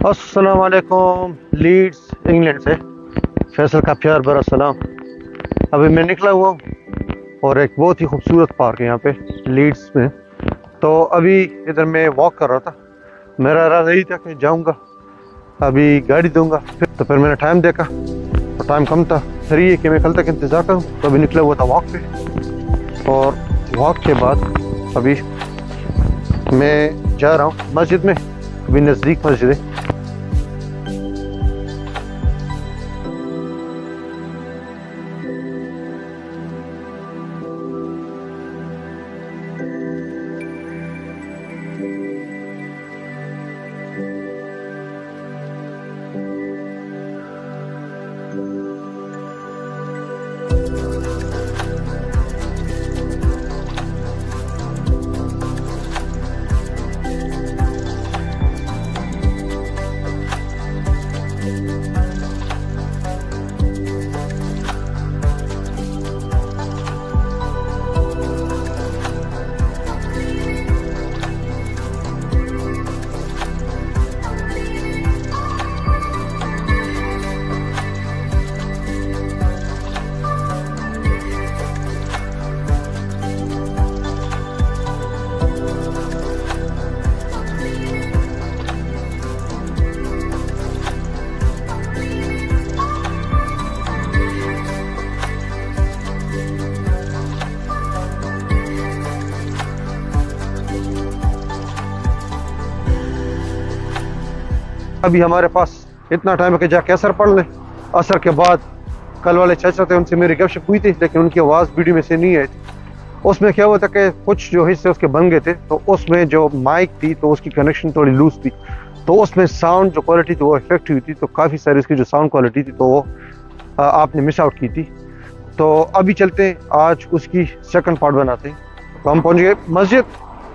अस्सलाम वालेकुम। Leeds England से फैसल का प्यार भरा सलाम। अभी मैं निकला हुआ हूँ और एक बहुत ही खूबसूरत पार्क है यहाँ पे लीड्स में। तो अभी इधर मैं वॉक कर रहा था। मेरा इरादा यही था कि जाऊँगा, अभी गाड़ी दूंगा, फिर मैंने टाइम देखा और टाइम कम था, फिर ये कि मैं कल तक इंतज़ार करूँ। तो अभी निकला हुआ था वॉक पे, और वॉक के बाद अभी मैं जा रहा हूँ मस्जिद में। अभी नज़दीक मस्जिद है। अभी हमारे पास इतना टाइम है कि जाके असर पढ़ लें। असर के बाद कल वाले चाचा थे, उनसे मेरी गपशप हुई थी, लेकिन उनकी आवाज़ वीडियो में से नहीं आई थी। उसमें क्या हुआ था कि कुछ जो हिस्से उसके बन गए थे, तो उसमें जो माइक थी तो उसकी कनेक्शन थोड़ी लूज थी, तो उसमें साउंड जो क्वालिटी थी वो इफेक्ट हुई थी। तो काफ़ी सारी उसकी जो साउंड क्वालिटी थी तो वो आपने मिस आउट की थी। तो अभी चलते हैं, आज उसकी सेकंड पार्ट बनाते हैं। तो हम पहुँच गए मस्जिद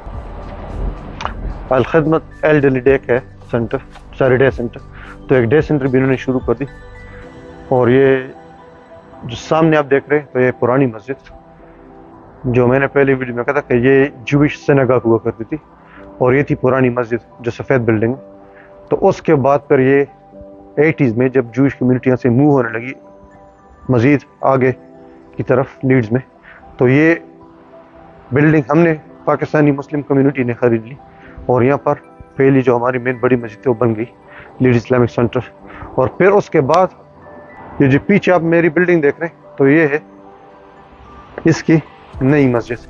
Al Khidmat elderly day care centre, sorry day centre. तो एक डे सेंटर भी इन्होंने शुरू कर दी। और ये जो सामने आप देख रहे हैं तो ये पुरानी मस्जिद, जो मैंने पहले वीडियो में कहा था कि ये जूइश सिनेगॉग हुआ करती थी, और ये थी पुरानी मस्जिद जो सफ़ेद बिल्डिंग है। तो उसके बाद फिर ये 80s में जब जूइश कम्यूनिटी यहाँ से मूव होने लगी मज़ीद आगे की तरफ लीड्स में, तो ये बिल्डिंग हमने पाकिस्तानी मुस्लिम कम्यूनिटी ने ख़रीद ली, और यहाँ पर पहली जो हमारी मेन बड़ी मस्जिद है वो बन गई लीड्स इस्लामिक सेंटर। और फिर उसके बाद ये जो पीछे आप मेरी बिल्डिंग देख रहे हैं तो ये है इसकी नई मस्जिद।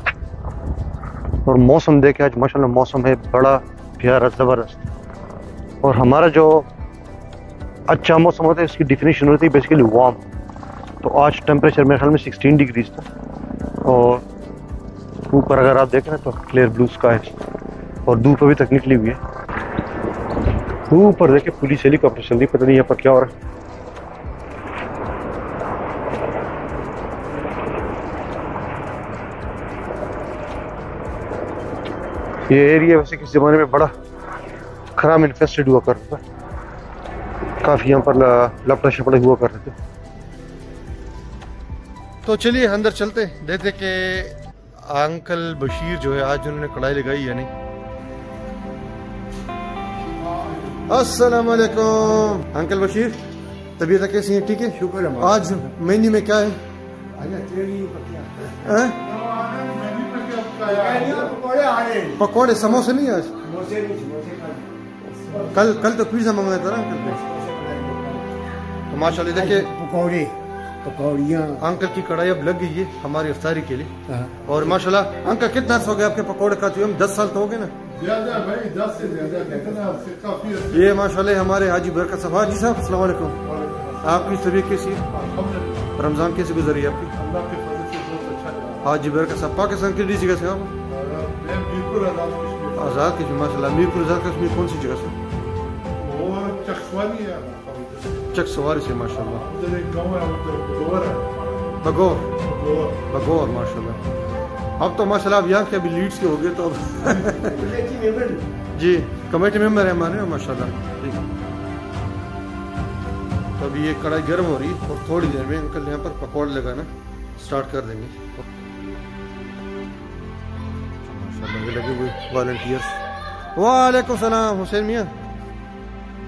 और मौसम देखे आज माशाल्लाह मौसम है बड़ा प्यारा ज़बरदस्त। और हमारा जो अच्छा मौसम होता है उसकी डिफिनीशन होती है बेसिकली वार्म। तो आज टेम्परेचर मेरे ख्याल में 16 डिग्रीज था। और ऊपर अगर आप देखें तो क्लियर ब्लू स्काई, और धूप अभी तक निकली हुई है। ऊपर देखे पुलिस हेलीकॉप्टर चल रही, पता नहीं यहाँ पर क्या हो रहा है। ये एरिया वैसे किस ज़माने में बड़ा खराब इन्फेस्टेड हुआ करता था, काफ़ी यहाँ पर लपड़ा शपड़े हुआ कर रहे थे। तो चलिए अंदर चलते, देखते कि अंकल बशीर जो है आज उन्होंने कढ़ाई लगाई या नहीं। अस्सलाम वालेकुम अंकल बशीर, तबीयत कैसी है? ठीक है, शुक्र है। आज मेन्यू में क्या है? पकौड़े समोसे नहीं आज? कल तो पिज़्ज़ा मंगाया था ना अंकल ने। तो माशाल्लाह देखिए पकौड़ियाँ अंकल की कढ़ाई अब लग गई है हमारी इफ्तारी के लिए। और माशाल्लाह अंकल कितना अर्सा हो गया आपके पकौड़े खाते हुए? हम 10 साल तो हो गए ना? ज्यादा भाई, 10 से ज्यादा। ये माशाल्लाह हमारे हाजी बरकत साहब। हाजी साहब अस्सलाम वालेकुम, आपकी तबीयत कैसी है? रमजान कैसे गुजरी आपकी? हाजी बरकत साहब पाकिस्तान की जगह से? आप आज़ाद कश्मीर। माशाल्लाह मीरपुर आज़ाद कश्मीर कौन सी जगह से? चकसवारी से माशाल्लाह। बगौर माशाल्लाह। अब तो माशाल्लाह अब यहाँ के अभी लीड्स के हो गए तो जी कमेटी मेंबर है हमारे माशाल्लाह। ठीक है, तो अभी ये कढ़ाई गर्म हो रही है और थोड़ी देर में अंकल यहाँ पर पकौड़े लगाना स्टार्ट कर देंगे। माशाल्लाह लगे हुए वॉलंटियर्स। वालेकुम सलाम हुसैन मियाँ,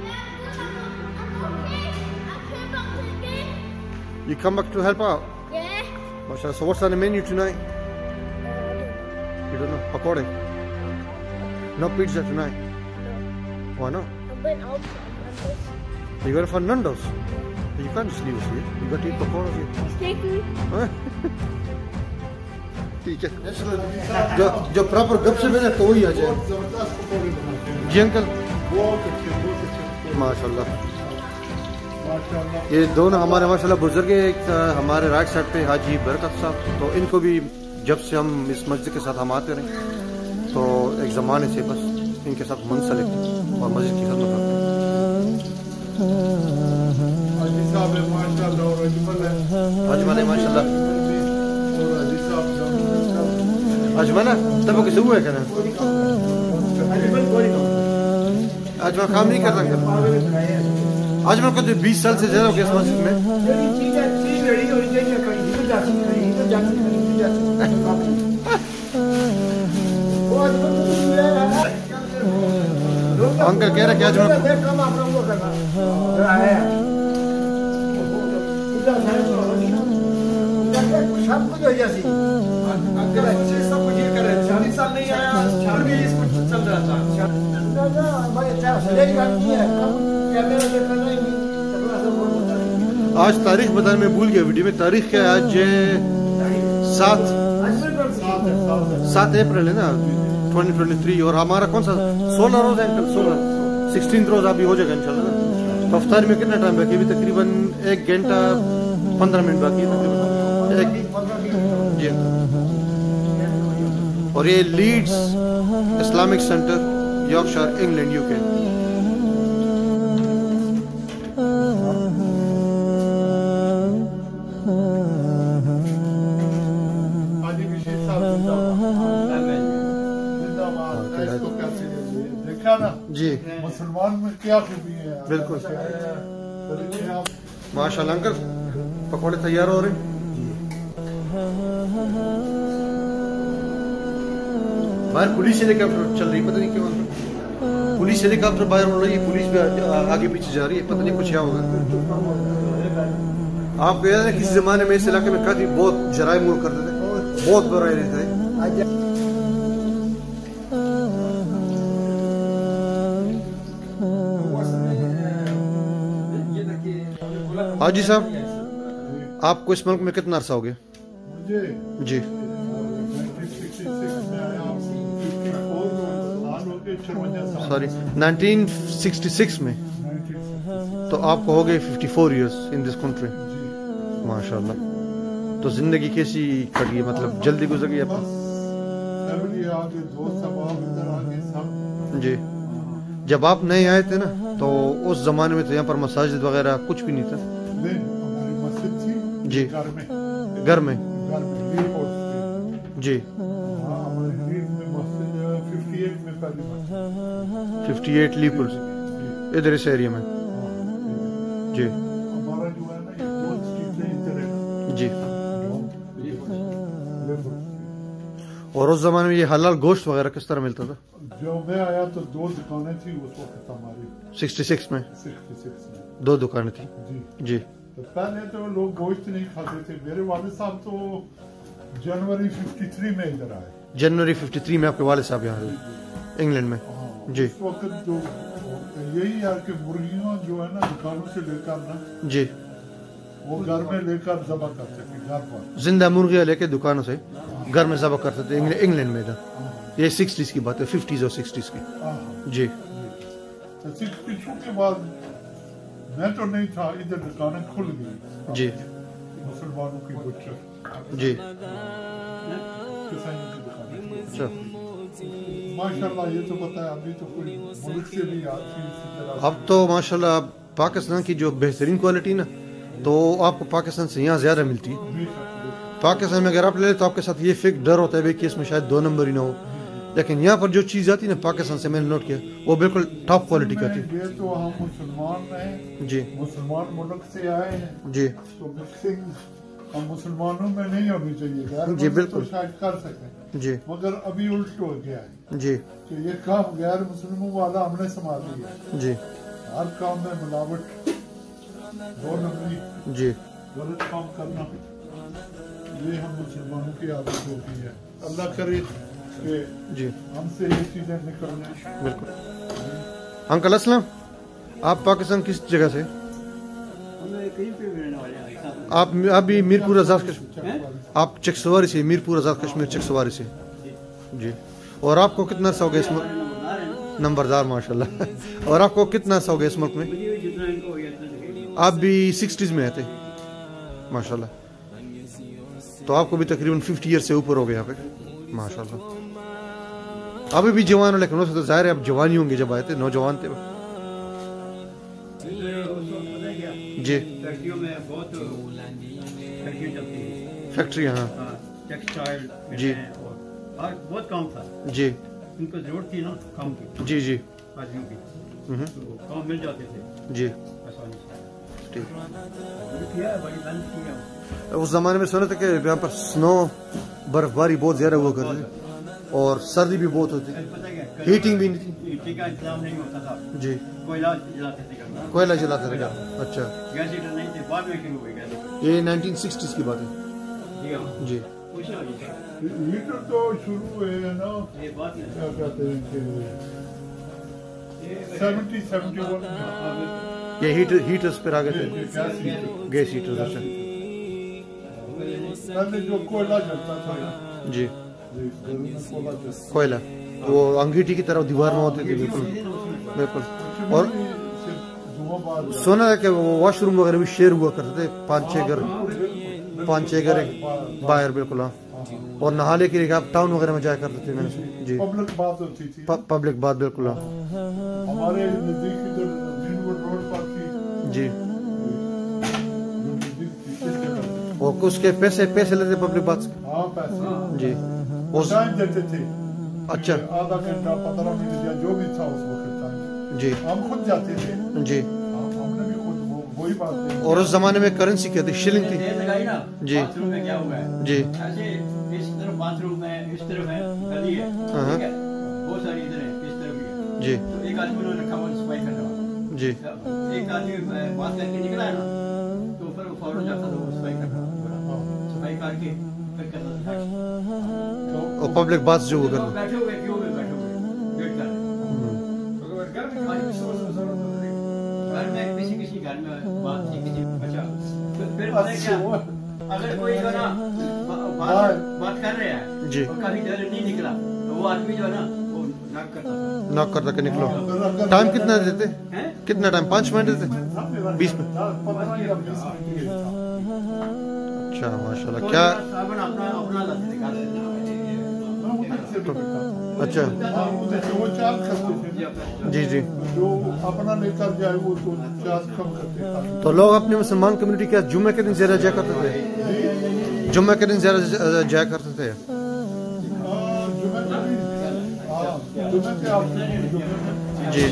You come back to help out? Yeah. MashaAllah. So what's on the menu tonight? You don't know? Pakode? No pizza tonight? Why not? I'm going out for Mondays. You got it for Nando's? You can't just leave us here. You got to eat pakoras here. Stay cool. ٹھیک ہے جو proper گپ سے بنے تو وہی آ جائے. جی انکل. ماشاء اللہ. یہ دونوں ہمارے ماشاء اللہ بزرگ ہیں. ایک ہمارے رائٹ سائڈ پہ حاجی برکت صاحب, تو ان کو بھی جب سے ہم اس مسجد کے ساتھ ہم آتے رہے تو ایک زمانے سے بس ان کے ساتھ منسلک اور مسجد کی خدمت کرتے ہیں. اجمل ہے ماشاء اللہ. اجمل تب کیسے ہوا ہے کہنا اجمل کام نہیں کرتا کر. اجمل کو تو 20 سال سے زیادہ ہو گیا اس مسجد میں. انکل کہہ رہے کہ اجمل سب کچھ ہو جاتی اگر اچھے سب کچھ یہ کر رہے 40 سال نہیں آیا 40 کچھ چل رہا تھا. آج تاریخ بتانے میں بھول گیا ویڈیو میں. تاریخ کیا ہے آج؟ 7 اپریل ہے نا 2023. اور ہمارا کون سا 16 روز ہے انکل؟ 16 روز ابھی ہو جائے گا انشاءاللہ نا. تو افطاری میں کتنا ٹائم باقی؟ ابھی تقریباً 1 گھنٹہ 15 منٹ باقی ہے تقریباً. جی. اور یہ Leeds Islamic centre Yorkshire England UK. جی مسلمان میں کیا خوبی ہے. بالکل ماشاء اللہ. انکل پکوڑے تیار ہو رہے ہیں. باہر پولیس ہیلی کاپٹر چل رہی ہے, پتہ نہیں کیوں پولیس ہیلی کاپٹر باہر ہو رہی ہے. پولیس بھی آگے پیچھے جا رہی ہے, پتہ نہیں کچھ کیا ہوگا. آپ کو یاد ہے کسی زمانے میں اس علاقے میں کافی بہت جرائم ہوا کرتے تھے, بہت برائی رہتا ہے. حاجی صاحب آپ کو اس ملک میں کتنا عرصہ ہو گیا؟ جی سوری 1966 میں. تو آپ کو ہو گئے 54 ایئرس ان دس کنٹری. ماشاء اللہ. تو زندگی کیسی کٹی ہے, مطلب جلدی گزر گئی آپ کو؟ جی. جب آپ نئے آئے تھے نا تو اس زمانے میں تو یہاں پر مساجد وغیرہ کچھ بھی نہیں تھا. جی گھر میں. جی 58 لیپرز ادھر اس ایریا میں. جی جی. اور اس زمانے میں یہ حلال گوشت وغیرہ کس طرح ملتا تھا؟ جو میں آیا تو 2 دکانیں تھی اس وقت ہماری. 66 میں 66 میں 2 دکانیں تھی. جی. تو پہلے تو لوگ گوشت نہیں کھاتے تھے. میرے والد صاحب تو جنوری 53 میں ادھر آئے. جنوری 53 میں آپ کے والد صاحب یہاں آئے انگلینڈ میں. جی. اس وقت جو یہی ہے کہ مرغیاں جو ہے نا دکانوں سے لے کر نا جی وہ گھر میں لے کر ذبح کرتے تھے. گھر پر زندہ مرغیاں لے کے دکانوں سے گھر میں ذبح کرتے تھے انگلینڈ میں تھا. یہ 60s کی بات ہے, 50s اور 60s کی. جی 62 کے بعد میں تو نہیں تھا, ادھر دکانیں کھل گئی. جی مسلمانوں کی بچر. جی اچھا ماشاءاللہ. یہ تو پتہ ہے ابھی تو کوئی ملک سے بھی آتی. اب تو ماشاءاللہ پاکستان کی جو بہترین کوالٹی نا تو آپ کو پاکستان سے یہاں زیادہ ملتی ہے. پاکستان میں اگر آپ لے لیں تو آپ کے ساتھ یہ فکر ڈر ہوتا ہے کہ اس میں شاید 2 نمبر ہی نہ ہو, لیکن یہاں پر جو چیز آتی ہے نا پاکستان سے میں نے نوٹ کیا وہ بالکل ٹاپ کوالٹی کا آتی ہے. یہ تو ہم مسلمان ہیں. جی مسلمان ملک سے آئے ہیں. جی تو مکسنگ ہم مسلمانوں میں نہیں ہونی چاہیے. جی بالکل شاید کر سکیں جی, مگر ابھی الٹ ہو گیا ہے جی کہ یہ کام غیر مسلموں والا ہم نے سنبھال لیا. جی ہر کام میں ملاوٹ 2 نمبری. جی गलत काम करना ये हम मुसलमानों की आदत होती है। अल्लाह करे कि जी हमसे ये चीजें निकल जाए। बिल्कुल। अंकल अस्सलाम, आप पाकिस्तान किस जगह से? आप अभी मीरपुर आज़ाद कश्मीर, आप चकसवारी से, मीरपुर आज़ाद कश्मीर चकसवारी से जी। और आपको कितना अर्सा हो गया इस मुल्क? नंबरदार माशाल्लाह। और आपको कितना अर्सा हो गया इस मुल्क में? आप भी 60s में आए थे माशाल्लाह, तो आपको भी तकरीबन 50 ईयर से ऊपर हो गया यहाँ पे माशाल्लाह। अभी भी जवान हो, लेकिन तो ज़ाहिर है अब जवानी होंगे, जब आए थे नौजवान थे जी। फैक्ट्रियों में बहुत फैक्ट्री चलती है, फैक्ट्री हाँ टेक्सटाइल जी और बहुत काम था जी उनको जरूरत थी ना काम की जी जी आदमियों की, तो काम मिल जाते थे जी आसानी से। ठीक। किया है, बड़ी मेहनत की है। उस ज़माने में सुना था कि यहाँ पर स्नो बर्फबारी बहुत ज़्यादा हुआ करती थी और सर्दी भी बहुत होती थी, पता क्या हीटिंग भी नहीं थी हीटिंग का इंतजाम नहीं होता था, जी। कोयला जलाते थे करना, कोयला जलाते थे क्या? अच्छा, गैस हीटर नहीं थे, बाद में शुरू हुए गैस हीटर। ये 1960s की बात है जी हाँ, जी। कुछ ना जी हीटर तो शुरू हुए है ना, ये बात है। क्या कहते हैं कि 70-71 में ये हीटर्स पर आ गए थे, गैस हीटर्स। अच्छा पहले जो कोयला जलता था जी, घरों में कोयला जलता कोयला वो अंगीठी की तरह दीवार में होती थी, बिल्कुल बिल्कुल। और सिर्फ धुआं बाहर सुना है कि वो वॉशरूम वगैरह भी शेयर हुआ करते थे, 5-6 घर एक बाहर, बिल्कुल हाँ। और नहाने के लिए आप टाउन वगैरह में जाया करते थे मैंने जी, पब्लिक बात होती थी। पब्लिक बात, बिल्कुल हाँ हमारे नजदीक इधर ग्रीनवुड रोड पर थी जी। जो नजदीक थी, इस जगह। और उसके पैसे लेते पब्लिक बात हाँ पैसे जी उस टाइम देते थे, अच्छा आधा घंटा 15 मिनट या जो भी था उस वक्त टाइम। जी हम खुद जाते थे, जी। हमने भी खुद वही बात है। और उस जमाने में करेंसी क्या थी? शिलिंग थी देर लगाई ना जी। बाथरूम में क्या हुआ है जी ऐसे इस तरफ बाथरूम है, इस तरफ है गली है, हाँ। ठीक है, बहुत सारी इधर है, इस तरफ भी है, जी तो एक आदमी ने रखा हुआ सफाई करने वाला, जी एक आदमी बात करके निकला है ना, तो फिर वो फौरन जाता था वो सफाई करना, सफाई करके फिर करता था। और पब्लिक बात जो वो तो करना बैठे हुए क्यों हुए बैठे हुए वेट कर रहे हैं। घर में खाने की जरूरत होती है, घर में किसी घर में बात नहीं, किसी अच्छा फिर पता है क्या, अगर कोई जो ना बात कर रहे हैं जी। और कभी डर नहीं निकला तो वो आदमी जो है ना वो नॉक करता था। नॉक कर के निकलो। टाइम कितना देते? हैं? कितना टाइम? 5 मिनट देते? 20 मिनट? 15 या 20 मिनट था। अच्छा माशाल्लाह। तो क्या साबुन अपना लाते थे घर से। अच्छा हाँ, उधर से वो चार्ज करते थे, जी जी। जो अपना लेकर जाए वो तो चार्ज कम करते थे। तो लोग अपने मुसलमान कम्युनिटी क्या जुम्मे के दिन ज़्यादा जाया करते थे? जुम्मे के दिन ज़्यादा जाया करते थे? जी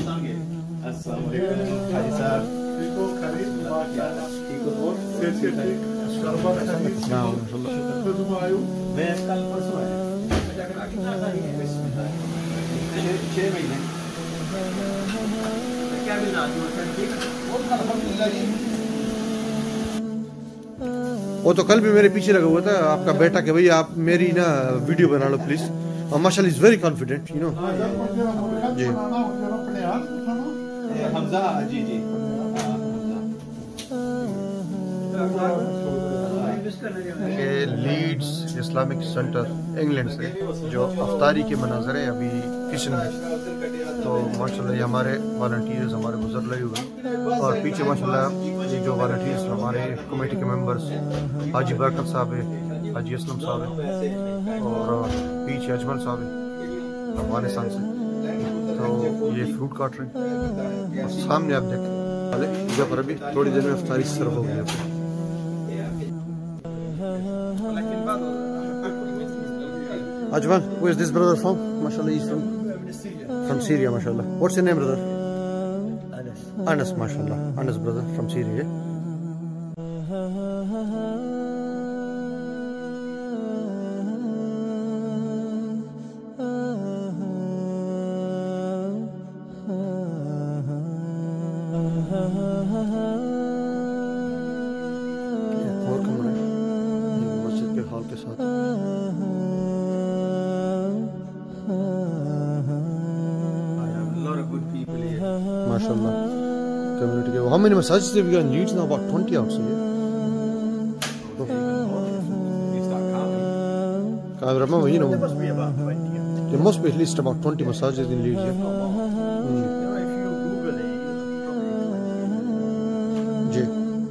हाँ माशाल्लाह। मैं कल परसों आया, कितना सारी है, 6 महीने क्या मिल रहा है? वो तो कल भी मेरे पीछे लगा हुआ था आपका बेटा कि भाई आप मेरी ना वीडियो बना लो प्लीज। और माशाल्लाह is very confident you know जी। हमजा जी जी के लीड्स इस्लामिक सेंटर इंग्लैंड से जो अफ्तारी के मनाजर है अभी किचन में, तो माशाल्लाह ये हमारे वॉलंटियर्स हमारे बुजुर्ग लगे हुए, और पीछे माशाल्लाह ये जो वॉलंटियर्स हमारे कमेटी के मेंबर्स हाजी बरकत साहब है, हाजी असलम साहब है, और पीछे अजमल साहब है अफगानिस्तान से। तो ये फ्रूट काट रहे हैं और सामने आप देखें जगह पर अभी थोड़ी देर में अफ्तारी सर्व हो गई। Ajman, where is this brother from? MashaAllah, he's from Syria, MashaAllah. What's your name, brother? Anas. Anas, MashaAllah. Anas, brother, from Syria. MashaAllah. Community. How many masajids have you got in Leeds now? About 20 I would say. I remember, you know, There must be about 20. there must be at least about 20 masajids in Leeds. Yeah. If you Google it, جی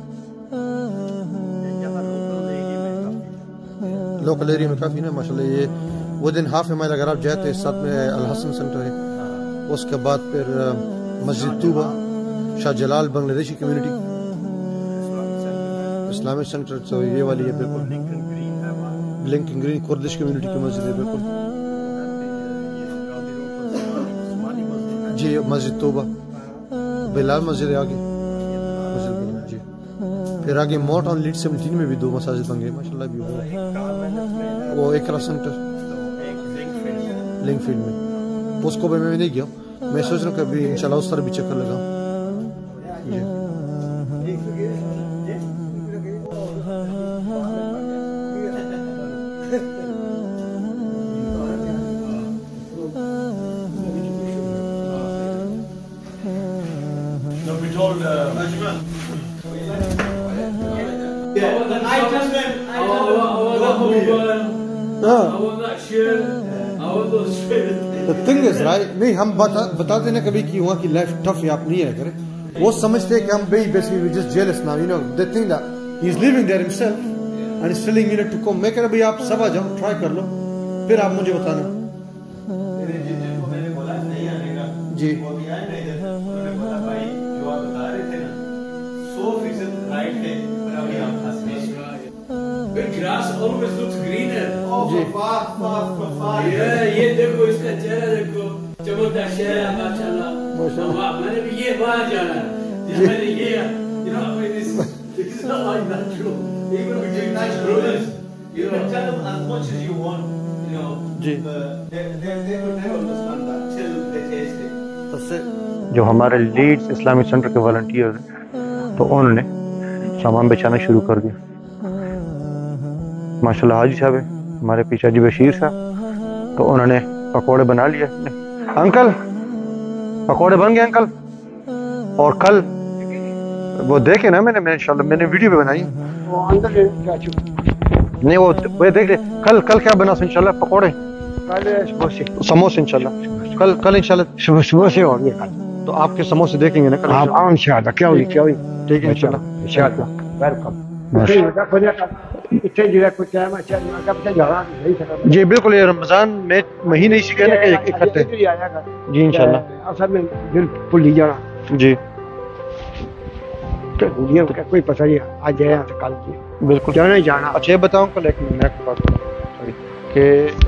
local local area میں کافی نا ماشاءاللہ. یہ ودن half a مائل اگر آپ جاتے ہیں ساتھ میں الحسن سینٹر ہے, اس کے بعد پھر مسجد طوبہ, شاہ جلال بنگلہ دیشی کمیونٹی, اسلامک سینٹر تو یہ والی ہے بالکل. لنکن گرین کردش کمیونٹی کی مسجد ہے بالکل. جی مسجد طوبہ, بلال مسجد ہے آگے مسجد بلال. جی پھر آگے موٹ آن لیڈ 17 میں بھی 2 مساجد بن گئے ماشاءاللہ. بھی وہ اقرا سینٹر لنک فیلڈ میں, اس کو بھی میں نہیں گیا. میں سوچ رہا ہوں کہ ابھی انشاءاللہ اس طرح بھی چکر لگاؤں. جی We told The thing is right, نہیں ہم بتاتے ہیں کبھی کہ وہاں کی لائف ٹف ہے, آپ نہیں ہے کریں. وہ سمجھتے ہیں کہ ہم basically we're just jealous now, you know. They think that he's living there himself and he's feeling you know to come. میں کہہ رہا بھئی آپ سب آ جاؤ, ٹرائی کر لو, پھر آپ مجھے بتانا. جی grass always looks greener. یہ دیکھو اس کا چہرہ دیکھو, چمکتا شہر ہے ماشاءاللہ. میں نے بھی یہ باہر جانا ہے, میں نے یہ you know this is not like natural. Even with doing natural roses, you can tell them as much as you want, you know. G They will never understand that till they taste it. جو ہمارے Leeds Islamic centre کے volunteer ہیں تو انہوں نے سامان بیچانا شروع کر دیا ماشاءاللہ. حاجی صاحب ہے ہمارے پیچھے حاجی بشیر صاحب, تو انہوں نے پکوڑے بنا لیے. انکل پکوڑے بن گئے انکل. اور کل وہ دیکھے نا میں نے انشاءاللہ میں نے ویڈیو بھی بنائی. نہیں وہ دیکھ لے کل کیا بنا انشاءاللہ پکوڑے سموسے انشاءاللہ. کل انشاءاللہ صبح سے ہو گیا. تو آپ کے سموسے دیکھیں گے نا کل انشاءاللہ. کیا ہوئی ٹھیک ہے انشاءاللہ. جی بالکل, یہ رمضان میں مہینے اسی کے نا کہ اکٹھے. جی انشاءاللہ اصل میں دل بھول ہی جانا. جی کوئی پتہ نہیں آج ہے کل کی بالکل جانا ہی جانا. اچھا یہ بتاؤں کل ایک میں آپ کو بات کروں کہ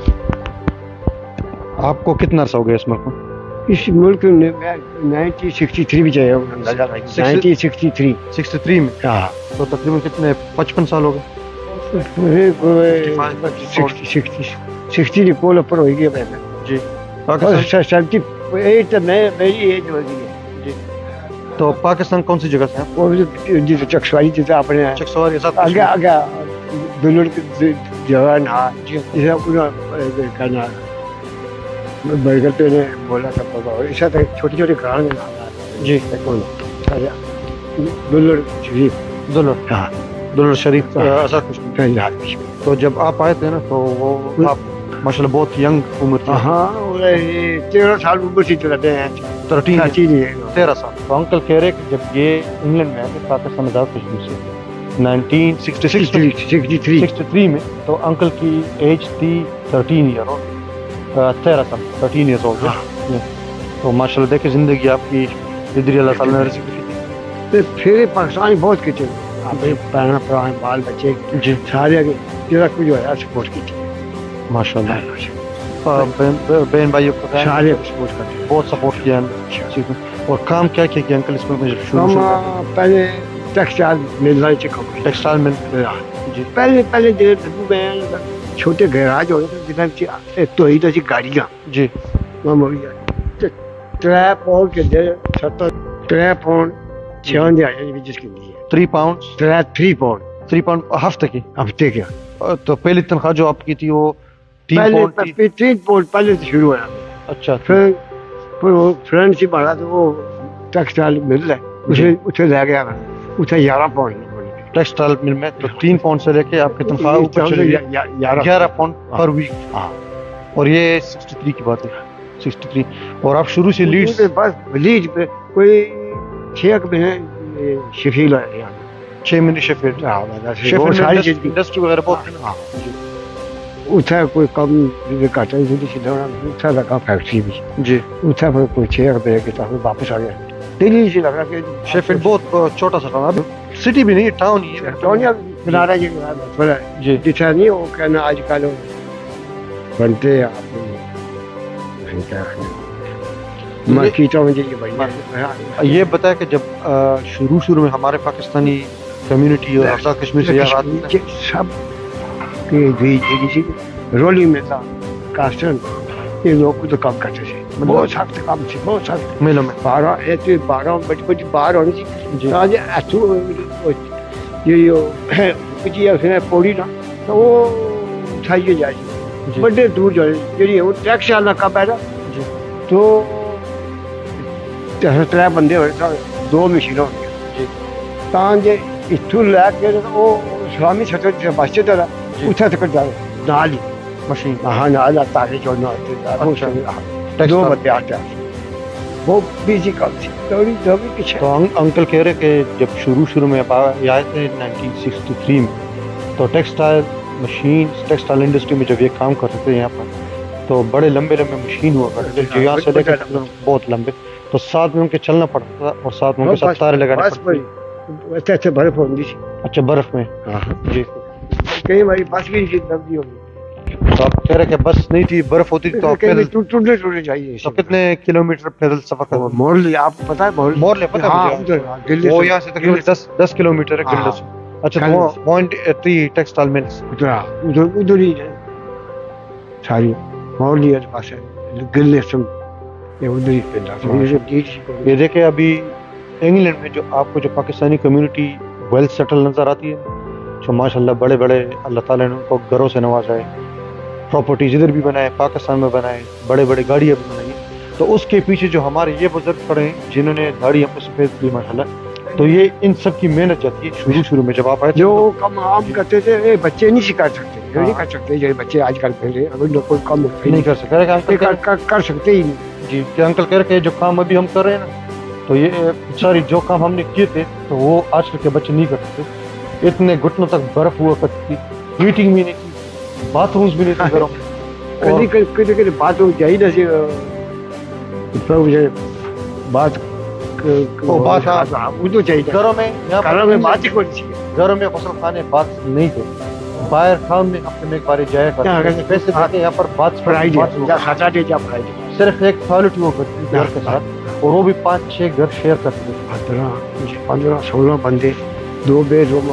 آپ کو کتنا عرصہ ہو گیا اس ملک میں؟ اس ملک میں 1963 بھی جائے ہوں. 1963 میں. ہاں تو تقریباً کتنے 55 سال ہو گئے. 60 پول اوپر ہوئی گیا میں. جی 78 میری ایج ہو گئی ہے. جی تو پاکستان کون سی جگہ سے ہیں؟ وہ جیسے چکسواری جیسے اپنے چکسواری آگے دلڑ جگہ نہ جیسے کرنا برگر پہ نے بولا تھا ایسا تھا چھوٹی چھوٹی گاڑ میں نہ. جی دلڑ شریف. ہاں دلڑ شریف تو جب آپ آئے تھے نا تو وہ آپ ماشاءاللہ بہت ینگ عمر تھی. ہاں 13 سال عمر سے چلاتے ہیں. 13 سال. تو انکل کہہ رہے کہ جب یہ انگلینڈ میں آئے پاکستان آزاد کشمیر سے 1963 میں, تو انکل کی ایج تھی 13 ایئر اور 13 سال 13 ایئرس ہو گئے. تو ماشاءاللہ دیکھیں زندگی آپ کی ادھر اللہ تعالیٰ نے رزق دی. پھر پاکستان بہت کچھ پرانا بال بچے جی سارے جگہ کچھ جو ہے سپورٹ کی تھی ماشاءاللہ. بہن بھائیوں کو سارے سپورٹ کرتے بہت سپورٹ کیا ہے. اور کام کیا کیا انکل اس میں شروع پہلے ٹیکسٹائل مل ٹیکسٹائل مل. جی پہلے چھوٹے گیراج ہوتے تھے تو ہی تو گاڑیاں. جی 3 پاؤنڈ کے دے 3 پاؤنڈ 6 جس کی 3 پاؤنڈ 3 پاؤنڈ ہفتے کی. ہفتے کیا. تو پہلی تنخواہ جو آپ کی تھی وہ 3 پاؤنڈ پہلے سے شروع ہوا. اچھا پھر وہ فرینڈ شپ آ رہا تو وہ टेक्सटाइल मिल है उसे ले गया मैं, उसे 11 पाउंड टेक्सटाइल मिल में तो 3 पाउंड से लेके आपकी तनख्वाह ऊपर चली गई 11 पाउंड पर वीक। हाँ, और ये 63 की बात है, 63। और आप शुरू से लीड्स बस लीड पे कोई 6 महीने शफील है यहाँ 6 महीने शेफील्ड सारी चीज की इंडस्ट्री वगैरह बहुत हाँ उठा कोई कम घाटा उठा लगा फैक्ट्री भी जी। उठा फिर कोई 6 महीने के तक वापस आ गया। दिल्ली से लगा कि शेफील्ड बहुत छोटा सा टाउन, सिटी भी नहीं टाउन ही है। टोनिया बना रहा है जी दिखा नहीं वो कहना आजकल बनते आप मैं कीता मुझे ये बढ़िया। ये बताया कि जब शुरू में हमारे पाकिस्तानी कम्युनिटी और आज़ाद कश्मीर से यहाँ आते थे सब के रोलिंग में था कास्टन ये लोग तो काम करते थे, बहुत सख्त काम थे, बहुत सख्त मेलों में 12 बड़ी बाहर होनी जी। थी आज ऐसू ये उसने पौड़ी ना तो वो उठाइए जाए जी। बड़े दूर जाए जी वो टैक्स वाला कब है ना जी। तो 3 बंदे होए तो 2 मशीनां जी। ਤਾਂ ਜੇ ਇੱਥੋਂ ਲੈ ਕੇ ਉਹ ਇਸਲਾਮੀ ਛੱਤਰ ਦੇ ਬਾਸ਼ੇ ਦਾ ਉੱਥੇ ਤੱਕ ਜਾਏ ਨਾਲ ਹੀ मशीन ਹਾਂ ਨਾਲ ਆ ਤਾਰੇ ਚੋਣਾ ਤੇ अच्छा। ਦੋ ਬੰਦੇ ਆਟਾ वो बिजी काम थी थोड़ी भी पीछे तो अंकल कह रहे कि जब शुरू में आप आए थे 1963 में तो टेक्सटाइल टेक्सटाइल इंडस्ट्री में जब ये काम करते थे यहाँ पर तो बड़े लंबे मशीन हुआ करते थे यहाँ से लेकर बहुत लंबे, तो साथ में उनके चलना पड़ता था और साथ में उनके साथ तारे लगाने पड़ते थे। अच्छे बर्फ होती थी। अच्छा बर्फ में जी। कई बारी बस भी नहीं लंबी होगी तो आप कह रहे कि बस नहीं थी बर्फ होती थी तो आप पैदल टूटने चाहिए तो कितने किलोमीटर पैदल सफर कर मोरली आपको पता है मोरले पता है मुझे दिल्ली वो यहाँ से तकरीबन 10 किलोमीटर है दिल्ली से। अच्छा तो पॉइंट 3 टेक्सटाइल मिल्स उधर ही है सारी मोरली के पास है गिल्ले से ये उधर ही पैदा। ये देखे अभी इंग्लैंड में जो आपको जो पाकिस्तानी कम्युनिटी वेल सेटल नजर आती है जो माशाल्लाह बड़े अल्लाह ताला ने उनको घरों से नवाजा है, प्रॉपर्टीज इधर भी बनाए पाकिस्तान में बनाए, बड़े गाड़ियाँ भी बनाई, तो उसके पीछे जो हमारे ये बुजुर्ग खड़े हैं जिन्होंने दाढ़ी हमको सफेद की माशाल्लाह, तो ये इन सब की मेहनत जाती है शुरू में जब आप आए जो कम आम करते थे ये बच्चे नहीं सिखा सकते, नहीं कर सकते जो बच्चे आजकल पहले अगर लोग कोई कम नहीं कर सकते कर सकते ही नहीं जी। कि अंकल कह रहे जो काम अभी हम कर रहे हैं ना तो ये सारी जो काम हमने किए थे तो वो आजकल के बच्चे नहीं कर सकते। इतने घुटनों तक बर्फ हुआ करती थी, हीटिंग भी नहीं थी, बाथरूम्स भी नहीं थे घरों में, कभी बाथरूम चाहिए ना सी बात वो तो चाहिए घरों में बात ही कोई चाहिए। घरों में गसल खाने बात नहीं थे, बाहर खान में हफ्ते में एक बार जाया करते पैसे देके यहाँ पर बात सिर्फ एक टॉयलेट हुआ करती घर के साथ और वो भी 5-6 घर शेयर करते थे। 15-16 बंदे 2 बेडरूम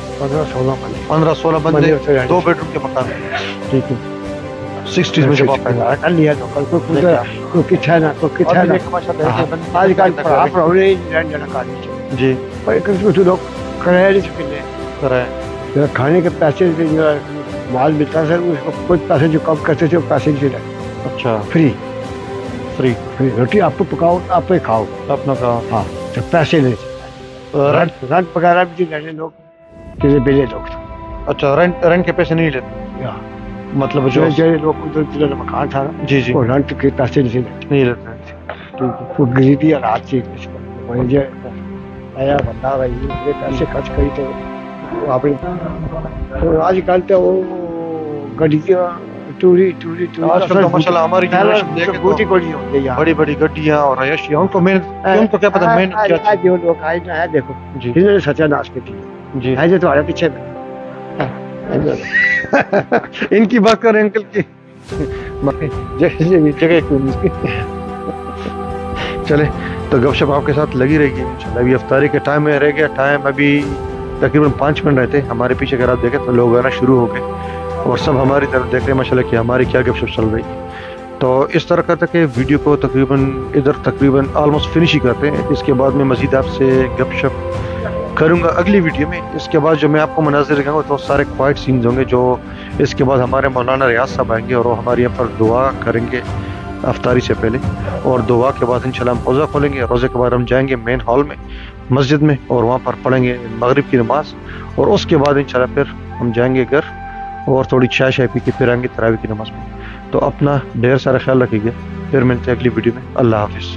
15-16 बंदे 2 बेडरूम के मकान। ठीक है 60s में जब आप कर लिया तो कल को कितना ना आजकल आप रहोगे जी पर कुछ लोग कराया नहीं सकते खाने के पैसे माल मिलता सर उसको कुछ पैसे जो कम करते थे वो पैसे नहीं देते। अच्छा फ्री रोटी आपको पकाओ आप ही खाओ अपना खाओ हाँ तो पैसे नहीं रेंट वगैरह भी लेने लोग बेले लोग। अच्छा रेंट के पैसे नहीं लेते मतलब जो लोग उधर मकान था जी जी वो रेंट के पैसे नहीं लेते वो गरीबी और हाथ से आया बंदा भाई पैसे खर्च करी थे आपने तो आजकल तो वो गड्डियाँ टूरी आजकल तो माशाल्लाह हमारी जनरेशन देखे तो बड़ी गड्डियाँ और अय्याशियाँ उनको क्या पता मेहनत क्या जो लोग आए ना है देखो जिन्होंने सत्यानाश की जी है जो तुम्हारे पीछे में इनकी बात करें अंकल की जगह चले तो गपशप आपके साथ लगी रहेगी इंशाल्लाह। अभी अफ्तारी के टाइम में रह गया, टाइम अभी तकरीबन 5 मिनट रहते। हमारे पीछे अगर आप देखें तो लोग आना शुरू हो गए और सब हमारी तरफ देख रहे हैं माशाल्लाह कि हमारी क्या गपशप चल रही है। तो इस तरह करते कि वीडियो को तकरीबन ऑलमोस्ट फिनिश ही करते हैं। इसके बाद में मज़ीद आपसे गपशप करूँगा अगली वीडियो में। इसके बाद जो मैं आपको मनाज़िर दिखाऊंगा तो सारे क्वाइट सीन्स होंगे जो इसके बाद हमारे मौलाना रियाज साहब आएंगे और वो हमारे यहाँ पर दुआ करेंगे افطاری سے پہلے، اور دعا کے بعد انشاءاللہ ہم روزہ کھولیں گے. روزے کے بعد ہم جائیں گے مین ہال میں مسجد میں، اور وہاں پر پڑھیں گے مغرب کی نماز، اور اس کے بعد انشاءاللہ پھر ہم جائیں گے گھر اور تھوڑی چائے پی کے پھر آئیں گے تراویح کی نماز میں. تو اپنا ڈھیر سارا خیال رکھیے گا. پھر ملتے ہیں اگلی ویڈیو میں. اللہ حافظ.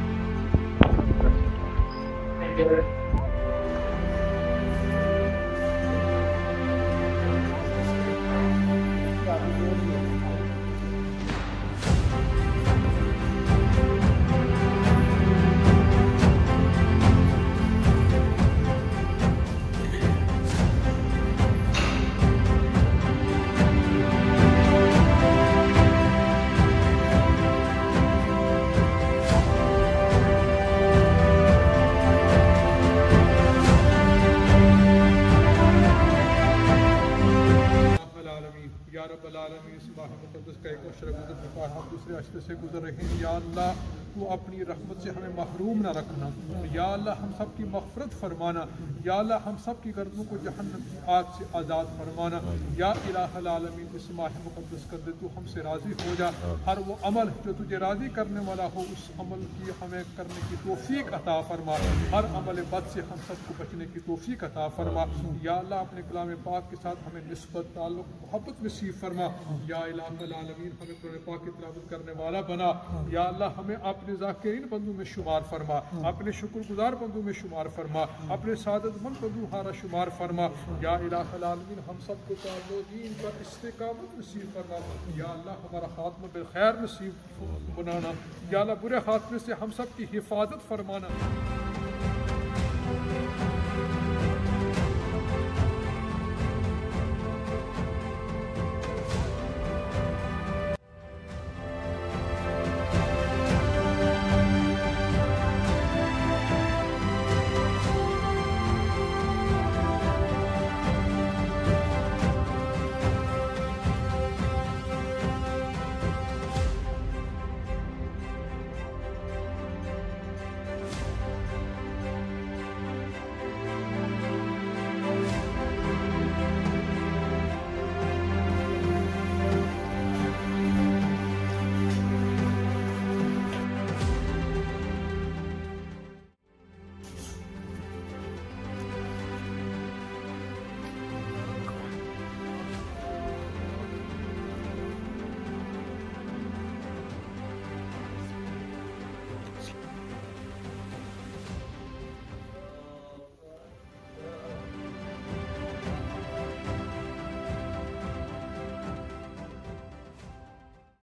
یا رب العالمین اس ماہ مقدس کا ایک عشرہ گزر چکا ہے، ہم دوسرے عشرے سے گزر رہے ہیں. یا اللہ تو اپنی رحمت سے ہمیں محروم نہ رکھنا. یا اللہ ہم سب کی مغفرت فرمانا. یا اللہ ہم سب کی گردنوں کو جہنم کی آگ سے آزاد فرمانا. یا الہ العالمین اس ماہ مقدس کر دے تو ہم سے راضی ہو جا. ہر وہ عمل جو تجھے راضی کرنے والا ہو اس عمل کی ہمیں کرنے کی توفیق عطا فرما. ہر عمل بد سے ہم سب کو بچنے کی توفیق عطا فرما. یا اللہ اپنے کلام پاک کے ساتھ ہمیں نسبت تعلق محبت نصیب فرما. یا الہ العالمین ہمیں قرآن پاک کی تلاوت کرنے والا بنا. یا اللہ ہمیں اپنے ذاکرین بندوں میں شمار فرما، اپنے شکر گزار بندوں میں شمار فرما، اپنے سعادت مند بندوں ہارا شمار فرما. یا الہ العالمین ہم سب کو تعلق دین پر استقامت نصیب فرما. یا اللہ ہمارا خاتمہ بالخیر نصیب بنانا. یا اللہ برے خاتمے سے ہم سب کی حفاظت فرمانا.